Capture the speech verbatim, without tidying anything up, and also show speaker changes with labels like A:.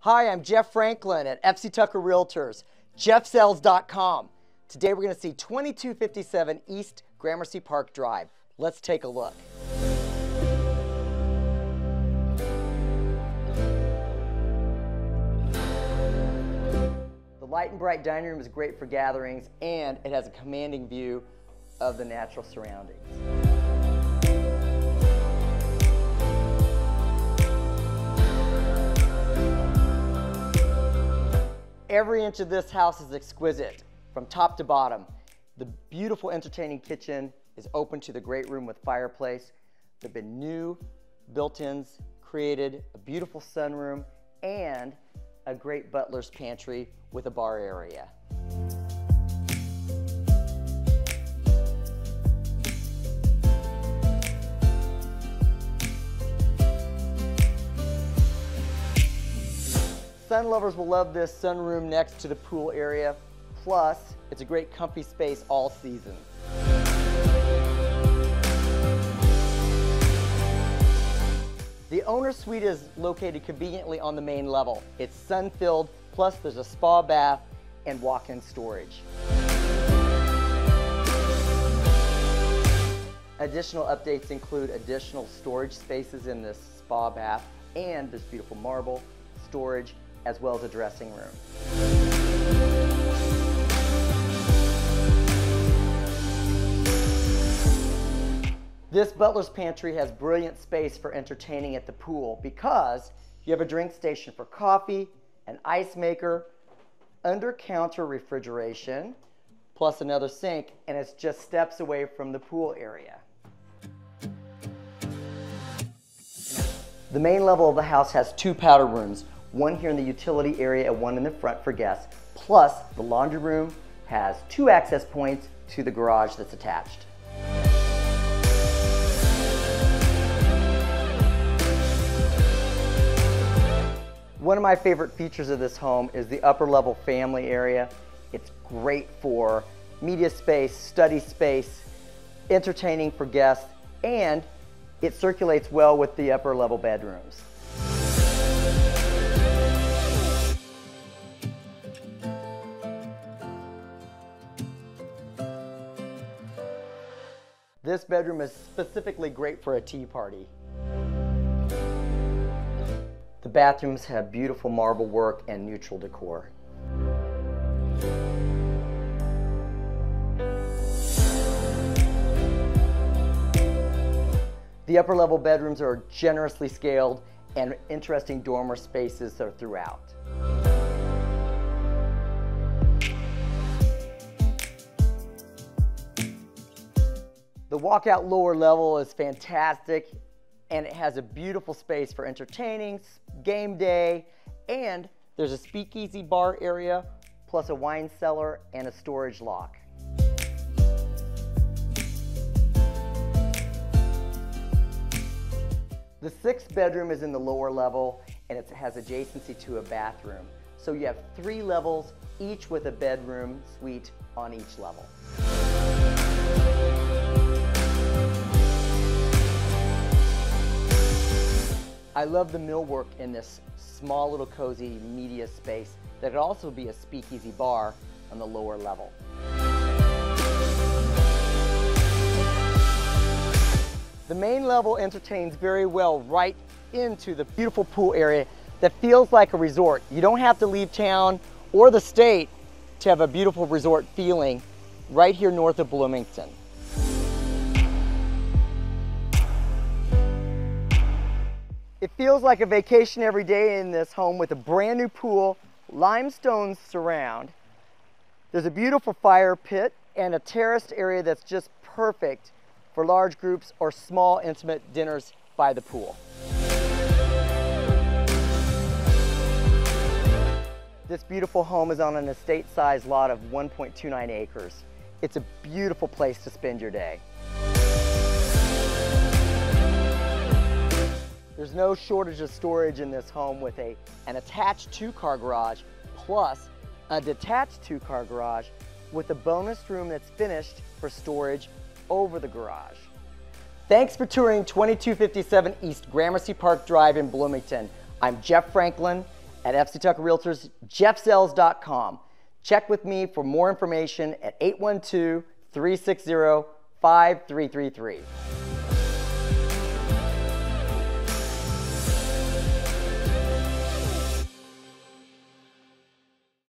A: Hi, I'm Jeff Franklin at F C Tucker Realtors, jeff sells dot com. Today we're going to see twenty-two fifty-seven East Gramercy Park Drive. Let's take a look. The light and bright dining room is great for gatherings, and it has a commanding view of the natural surroundings. Every inch of this house is exquisite, from top to bottom. The beautiful entertaining kitchen is open to the great room with fireplace. There have been new built-ins created, a beautiful sunroom, and a great butler's pantry with a bar area. Sun lovers will love this sunroom next to the pool area. Plus, it's a great comfy space all season. The owner suite is located conveniently on the main level. It's sun-filled, plus there's a spa bath and walk-in storage. Additional updates include additional storage spaces in this spa bath, and there's beautiful marble, storage, as well as a dressing room. This butler's pantry has brilliant space for entertaining at the pool because you have a drink station for coffee, an ice maker, under-counter refrigeration, plus another sink, and it's just steps away from the pool area. The main level of the house has two powder rooms, one here in the utility area and one in the front for guests. Plus, the laundry room has two access points to the garage that's attached. One of my favorite features of this home is the upper level family area. It's great for media space, study space, entertaining for guests, and it circulates well with the upper level bedrooms. This bedroom is specifically great for a tea party. The bathrooms have beautiful marble work and neutral decor. The upper level bedrooms are generously scaled, and interesting dormer spaces are throughout. The walkout lower level is fantastic, and it has a beautiful space for entertaining, game day, and there's a speakeasy bar area, plus a wine cellar and a storage lock. The sixth bedroom is in the lower level, and it has adjacency to a bathroom. So you have three levels, each with a bedroom suite on each level. I love the millwork in this small little cozy media space that could also be a speakeasy bar on the lower level. The main level entertains very well right into the beautiful pool area that feels like a resort. You don't have to leave town or the state to have a beautiful resort feeling right here north of Bloomington. It feels like a vacation every day in this home with a brand new pool, limestone surround. There's a beautiful fire pit and a terraced area that's just perfect for large groups or small intimate dinners by the pool. This beautiful home is on an estate-sized lot of one point two nine acres. It's a beautiful place to spend your day. There's no shortage of storage in this home with a, an attached two-car garage plus a detached two-car garage with a bonus room that's finished for storage over the garage. Thanks for touring twenty-two fifty-seven East Gramercy Park Drive in Bloomington. I'm Jeff Franklin at F C Tucker Realtors, jeff sells dot com. Check with me for more information at eight one two, three six zero, five three three three.